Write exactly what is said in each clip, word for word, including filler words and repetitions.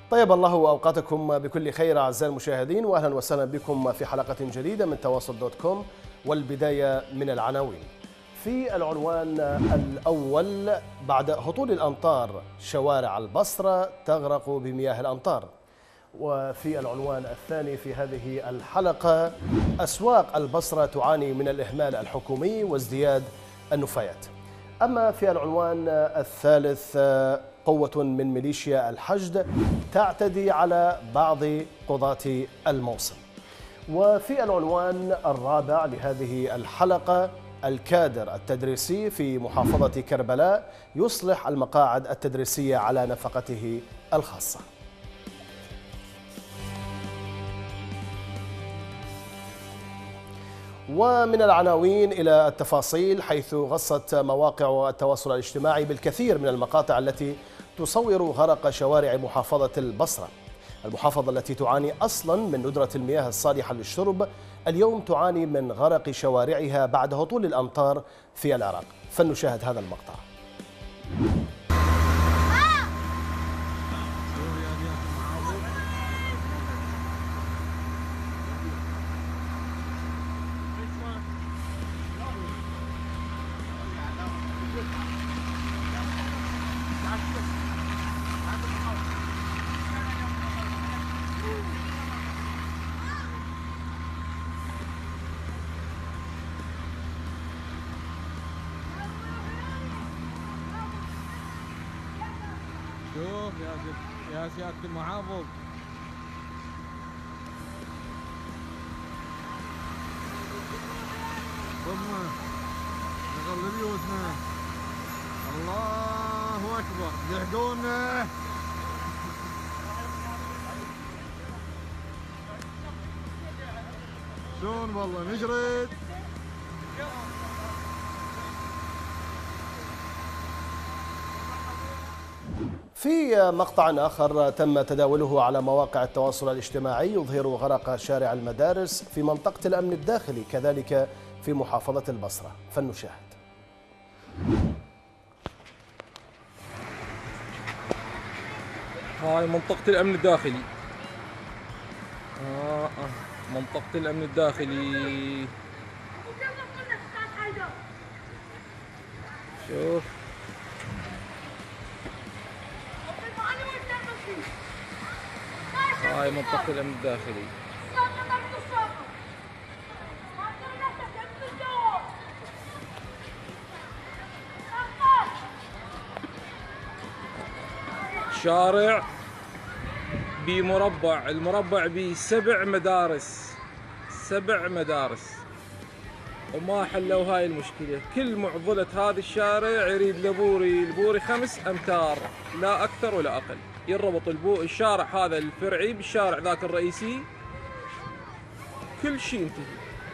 طيب الله أوقاتكم بكل خير أعزائي المشاهدين، وأهلا وسهلا بكم في حلقة جديدة من تواصل دوت كوم. والبداية من العناوين. في العنوان الأول: بعد هطول الأمطار شوارع البصرة تغرق بمياه الأمطار. وفي العنوان الثاني في هذه الحلقة: أسواق البصرة تعاني من الإهمال الحكومي وازدياد النفايات. أما في العنوان الثالث: قوة من ميليشيا الحشد تعتدي على بعض قضاة الموصل. وفي العنوان الرابع لهذه الحلقة: الكادر التدريسي في محافظة كربلاء يصلح المقاعد التدريسية على نفقته الخاصة. ومن العناوين إلى التفاصيل، حيث غصت مواقع التواصل الاجتماعي بالكثير من المقاطع التي تصور غرق شوارع محافظة البصرة. المحافظة التي تعاني أصلا من ندرة المياه الصالحة للشرب اليوم تعاني من غرق شوارعها بعد هطول الأمطار في العراق. فلنشاهد هذا المقطع. شوف يا يا سيادة المحافظ، ضمه نغلب بيوتنا. الله اكبر، لحقونا. شلون والله نجرد. في مقطع آخر تم تداوله على مواقع التواصل الاجتماعي يظهر غرق شارع المدارس في منطقة الأمن الداخلي كذلك في محافظة البصرة. فلنشاهد. هاي منطقة الأمن الداخلي. آه آه. منطقة الأمن الداخلي. شوف هاي منطقة الأمن الداخلي. شارع بمربع، المربع بسبع مدارس، سبع مدارس، وما حلوا هاي المشكلة. كل معضلة هذا الشارع يريد لبوري، البوري خمس أمتار لا أكثر ولا أقل، يربط البو الشارع هذا الفرعي بالشارع ذاك الرئيسي، كل شيء ينتهي.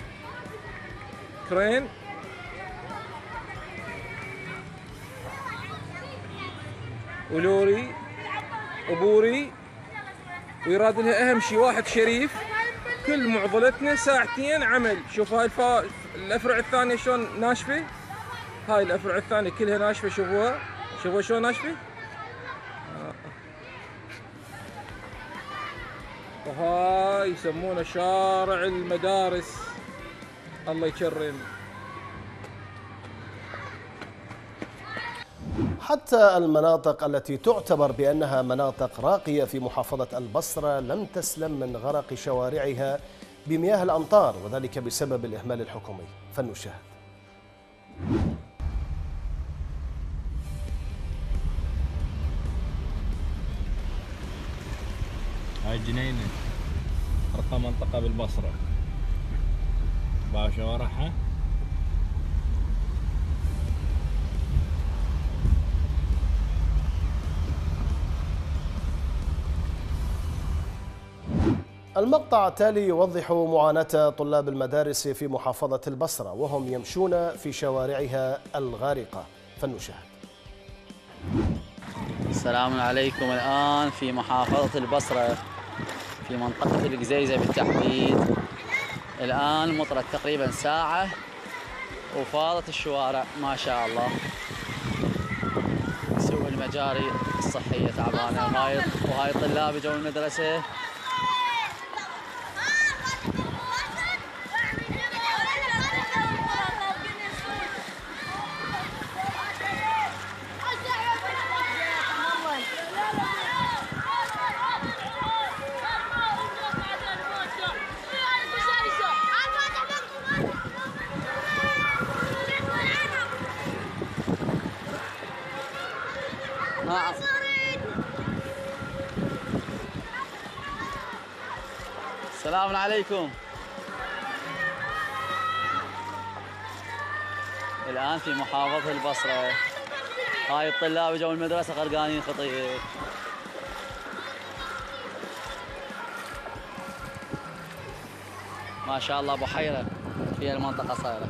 كرين ولوري وبوري، ويراد لها أهم شيء واحد شريف. كل معضلتنا ساعتين عمل. شوف هاي الفا... الأفرع الثانية شلون ناشفة، هاي الأفرع الثانية كلها ناشفة. شوفوها شوفوها شلون ناشفة. وهاي يسمونه شارع المدارس. الله يكرم. حتى المناطق التي تعتبر بأنها مناطق راقية في محافظة البصرة لم تسلم من غرق شوارعها بمياه الأمطار، وذلك بسبب الإهمال الحكومي. فلنشاهد. هاي جنينة أرقى منطقة بالبصرة، باع شوارعها. المقطع التالي يوضح معاناة طلاب المدارس في محافظة البصرة وهم يمشون في شوارعها الغارقة. فلنشاهد. السلام عليكم. الآن في محافظة البصرة في منطقة القزيزة بالتحديد. الآن مطرت تقريبا ساعة وفاضت الشوارع ما شاء الله. سوء المجال المجاري الصحية تعبانة، وهاي وهاي الطلاب جو المدرسة. نعم. السلام عليكم. الآن في محافظة البصرة، هاي الطلاب جو المدرسة غرقانين خطير. ما شاء الله بحيرة في المنطقة صايرة.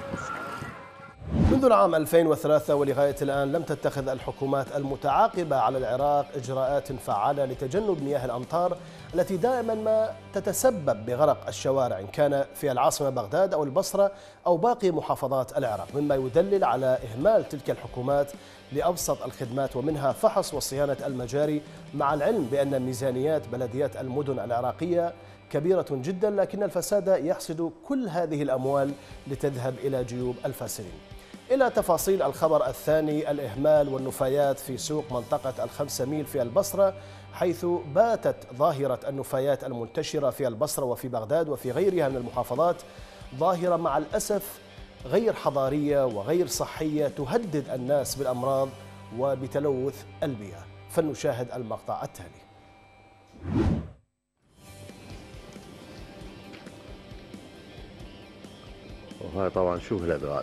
منذ العام ألفين وثلاثة ولغاية الآن لم تتخذ الحكومات المتعاقبة على العراق إجراءات فعالة لتجنب مياه الأمطار التي دائما ما تتسبب بغرق الشوارع، إن كان في العاصمة بغداد أو البصرة أو باقي محافظات العراق، مما يدلل على إهمال تلك الحكومات لأبسط الخدمات ومنها فحص وصيانة المجاري، مع العلم بأن ميزانيات بلديات المدن العراقية كبيرة جدا، لكن الفساد يحصد كل هذه الأموال لتذهب إلى جيوب الفاسدين. إلى تفاصيل الخبر الثاني، الإهمال والنفايات في سوق منطقة الخمسة ميل في البصرة، حيث باتت ظاهرة النفايات المنتشرة في البصرة وفي بغداد وفي غيرها من المحافظات ظاهرة مع الأسف غير حضارية وغير صحية، تهدد الناس بالأمراض وبتلوث البيئة. فلنشاهد المقطع التالي. وهاي طبعا شوف الأدغال،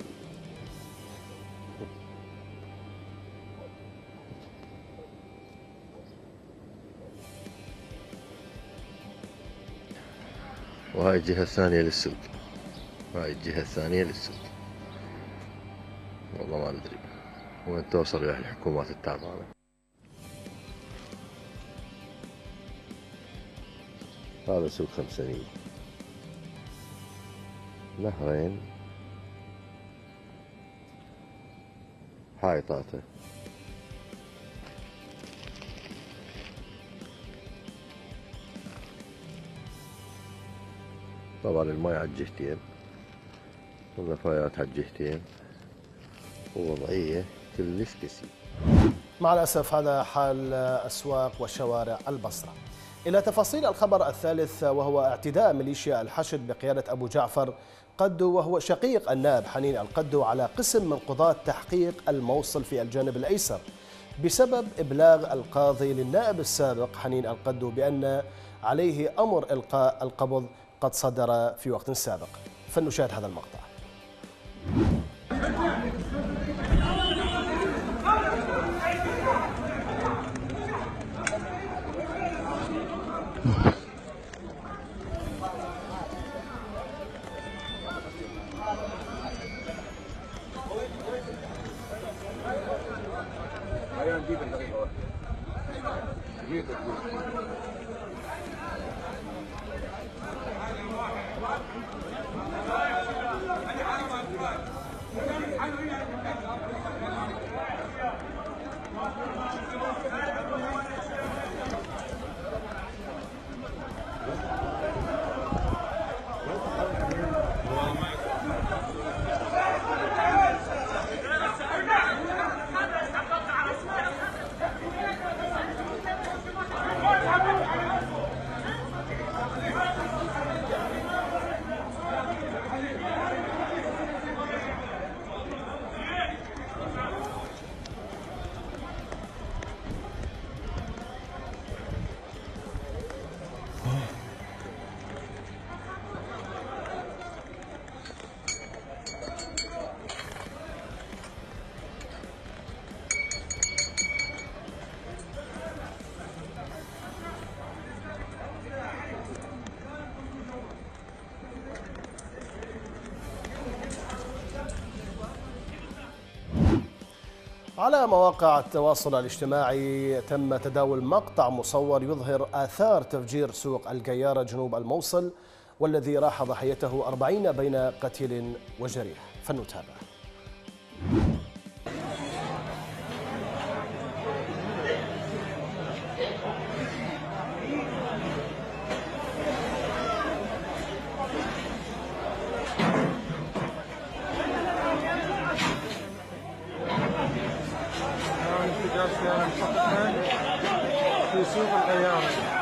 وهاي الجهة الثانية للسوق، وهاي الجهة الثانية للسوق. والله ما ندري وين توصل ويا الحكومات التعبانة. هذا سوق خمسة ميل، نهرين، حائطاته، طبعا الماء على الجهتين والنفايات على الجهتين ووضعية كلش كسي. مع الأسف هذا حال أسواق وشوارع البصرة. إلى تفاصيل الخبر الثالث، وهو اعتداء ميليشيا الحشد بقيادة أبو جعفر قدو وهو شقيق النائب حنين القدو على قسم من قضاة تحقيق الموصل في الجانب الأيسر، بسبب إبلاغ القاضي للنائب السابق حنين القدو بأن عليه أمر إلقاء القبض قد صدر في وقت سابق. فلنشاهد هذا المقطع. على مواقع التواصل الاجتماعي تم تداول مقطع مصور يظهر آثار تفجير سوق القيارة جنوب الموصل، والذي راح ضحيته أربعين بين قتيل وجريح. فلنتابع. سوق الخيار.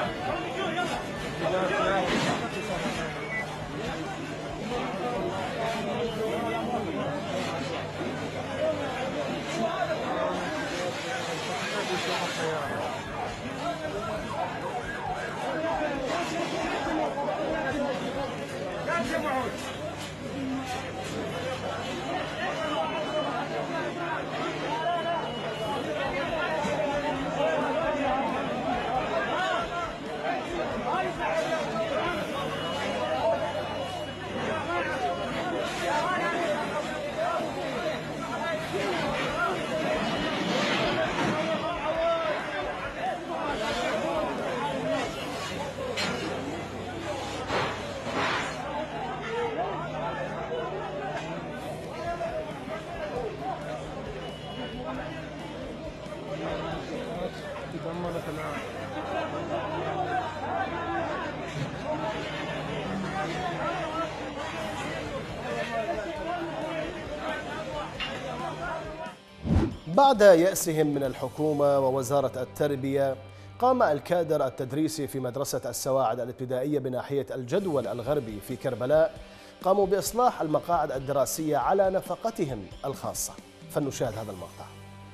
بعد يأسهم من الحكومة ووزارة التربية، قام الكادر التدريسي في مدرسة السواعد الابتدائية بناحية الجدول الغربي في كربلاء قاموا بإصلاح المقاعد الدراسية على نفقتهم الخاصة. فلنشاهد هذا المقطع.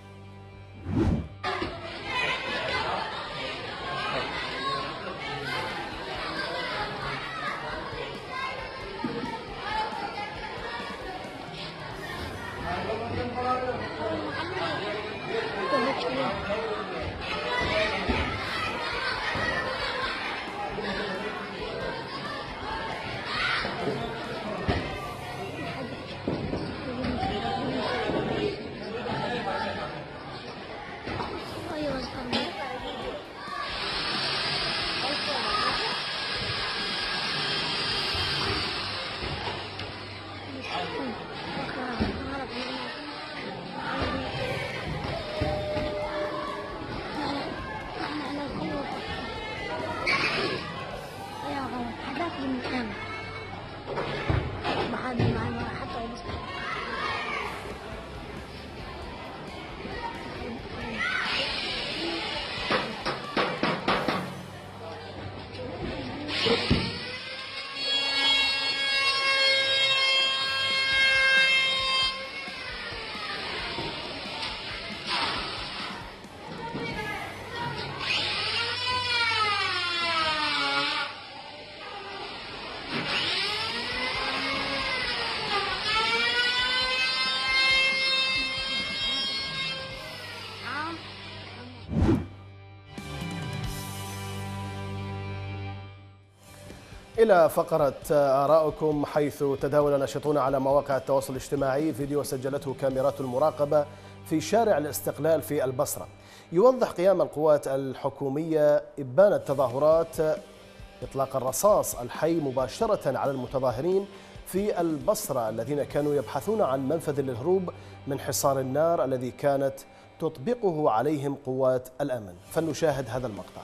إلى فقرة آرائكم، حيث تداول الناشطون على مواقع التواصل الاجتماعي فيديو سجلته كاميرات المراقبة في شارع الاستقلال في البصرة، يوضح قيام القوات الحكومية إبان التظاهرات إطلاق الرصاص الحي مباشرة على المتظاهرين في البصرة الذين كانوا يبحثون عن منفذ للهروب من حصار النار الذي كانت تطبقه عليهم قوات الأمن. فلنشاهد هذا المقطع.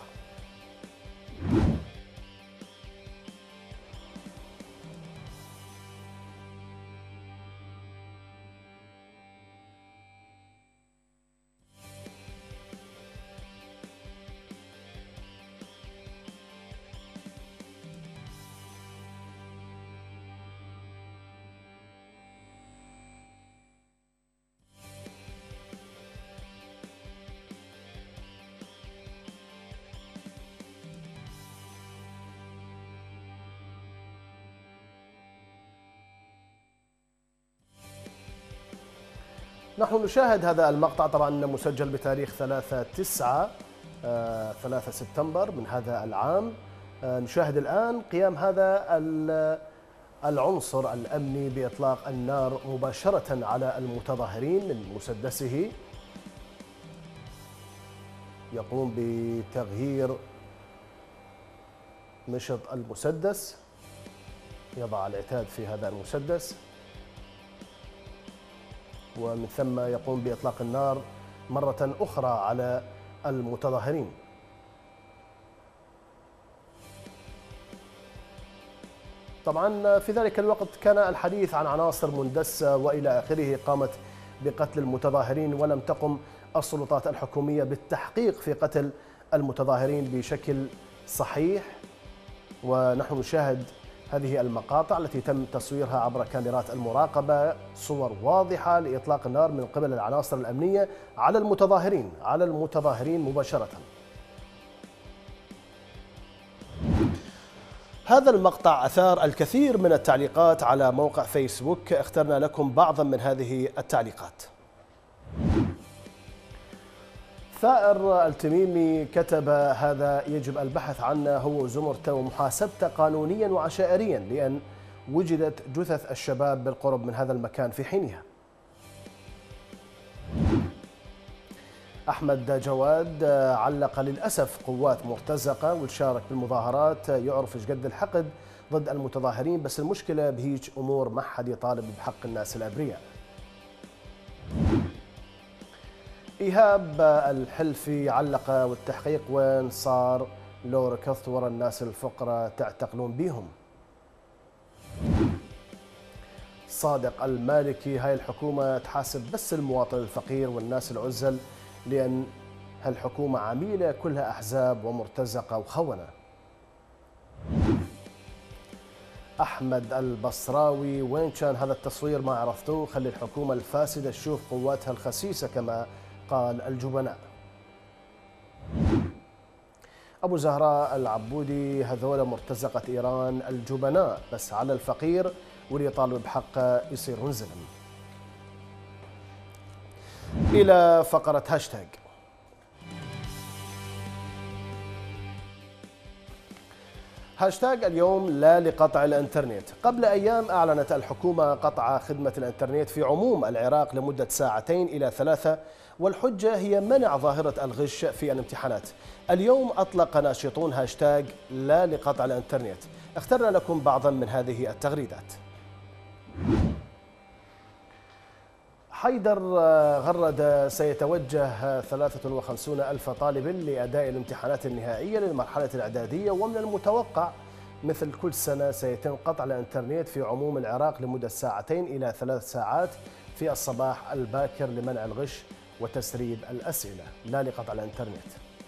نحن نشاهد هذا المقطع، طبعا مسجل بتاريخ ثلاثة تسعة ثلاثة سبتمبر من هذا العام. نشاهد الآن قيام هذا العنصر الأمني بإطلاق النار مباشرة على المتظاهرين من مسدسه، يقوم بتغيير نشط المسدس، يضع العتاد في هذا المسدس، ومن ثم يقوم بإطلاق النار مرة أخرى على المتظاهرين. طبعا في ذلك الوقت كان الحديث عن عناصر مندسة وإلى آخره قامت بقتل المتظاهرين، ولم تقم السلطات الحكومية بالتحقيق في قتل المتظاهرين بشكل صحيح، ونحن نشاهد هذه المقاطع التي تم تصويرها عبر كاميرات المراقبة، صور واضحة لإطلاق النار من قبل العناصر الأمنية على المتظاهرين على المتظاهرين مباشرة. هذا المقطع أثار الكثير من التعليقات على موقع فيسبوك، اخترنا لكم بعضا من هذه التعليقات. ثائر التميمي كتب: هذا يجب البحث عنه هو وزمرته ومحاسبته قانونيا وعشائريا، لأن وجدت جثث الشباب بالقرب من هذا المكان في حينها. أحمد جواد علق: للأسف قوات مرتزقة وتشارك بالمظاهرات، يعرف ايش قد الحقد ضد المتظاهرين، بس المشكلة بهيج أمور ما حد يطالب بحق الناس الأبرياء. إيهاب الحلفي علق: والتحقيق وين صار؟ لو ركضت ورا الناس الفقراء تعتقلون بيهم. صادق المالكي: هاي الحكومة تحاسب بس المواطن الفقير والناس العزل، لأن هالحكومة عميلة كلها أحزاب ومرتزقة وخونة. أحمد البصراوي: وين كان هذا التصوير ما عرفتوه؟ خلي الحكومة الفاسدة تشوف قواتها الخسيسة كما قال الجبناء. أبو زهراء العبودي: هذول مرتزقة إيران الجبناء، بس على الفقير واللي يطالب بحقه يصير منزلم. إلى فقرة هاشتاج. هاشتاج اليوم: لا لقطع الانترنت. قبل أيام أعلنت الحكومة قطع خدمة الانترنت في عموم العراق لمدة ساعتين إلى ثلاثة، والحجة هي منع ظاهرة الغش في الامتحانات. اليوم أطلق ناشطون هاشتاج لا لقطع الانترنت، اخترنا لكم بعضا من هذه التغريدات. حيدر غرد: سيتوجه ثلاثة وخمسين ألف طالب لأداء الامتحانات النهائية للمرحلة الإعدادية، ومن المتوقع مثل كل سنة سيتم قطع الانترنت في عموم العراق لمدة ساعتين إلى ثلاث ساعات في الصباح الباكر لمنع الغش وتسريب الأسئلة. لا لقطع الانترنت.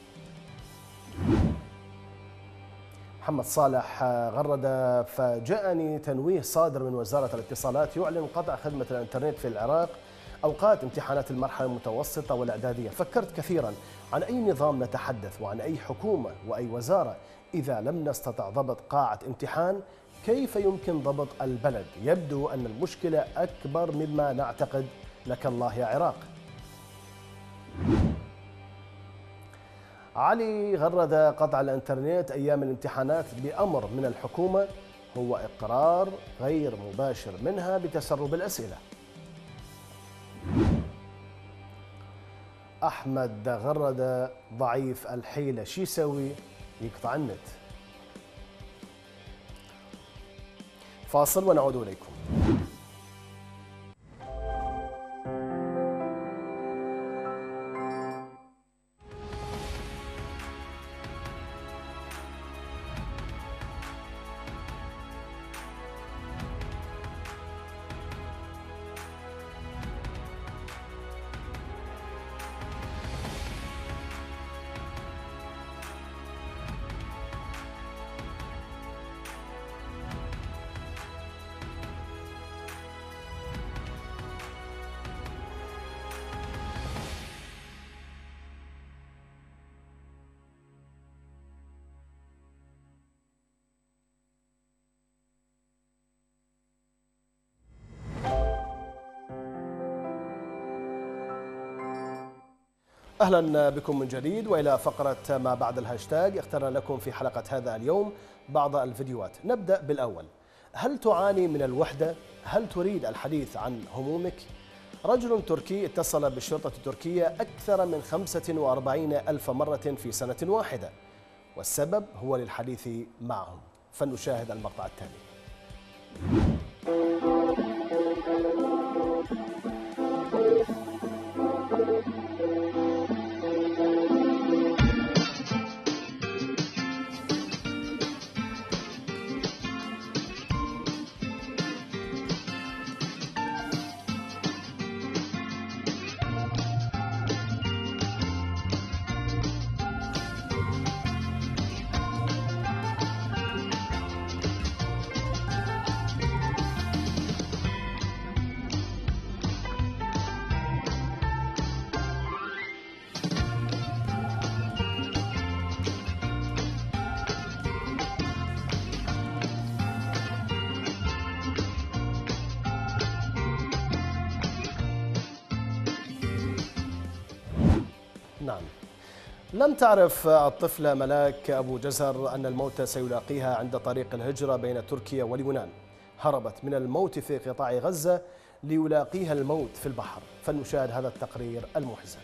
محمد صالح غرد: فجاءني تنويه صادر من وزارة الاتصالات يعلن قطع خدمة الانترنت في العراق أوقات امتحانات المرحلة المتوسطة والإعدادية. فكرت كثيرا عن أي نظام نتحدث وعن أي حكومة وأي وزارة. إذا لم نستطع ضبط قاعة امتحان كيف يمكن ضبط البلد؟ يبدو أن المشكلة أكبر مما نعتقد. لك الله يا عراق. علي غرد: قطع الانترنت أيام الامتحانات بأمر من الحكومة هو إقرار غير مباشر منها بتسرب الأسئلة. أحمد غرد: ضعيف الحيلة شي يسوي؟ يقطع النت. فاصل ونعود إليكم. أهلا بكم من جديد وإلى فقرة ما بعد الهاشتاج. اخترنا لكم في حلقة هذا اليوم بعض الفيديوهات. نبدأ بالأول. هل تعاني من الوحدة؟ هل تريد الحديث عن همومك؟ رجل تركي اتصل بالشرطة التركية أكثر من خمسة وأربعين ألف مرة في سنة واحدة، والسبب هو للحديث معهم. فلنشاهد المقطع التالي. لم تعرف الطفلة ملاك أبو جزر أن الموت سيلاقيها عند طريق الهجرة بين تركيا واليونان. هربت من الموت في قطاع غزة ليلاقيها الموت في البحر. فلنشاهد هذا التقرير المحزن.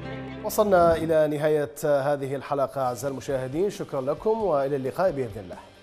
وصلنا إلى نهاية هذه الحلقة أعزائي المشاهدين، شكرا لكم وإلى اللقاء بإذن الله.